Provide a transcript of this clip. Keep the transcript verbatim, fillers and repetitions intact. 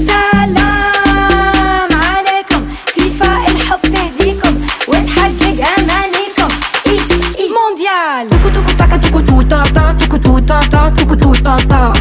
سلام عليكم، فيفا الحب تهديكم وتحقق امانيكم. اي اي مونديال توكو توكو تاكا توكو توتا تا توكو توتا تا توكو توتا تا.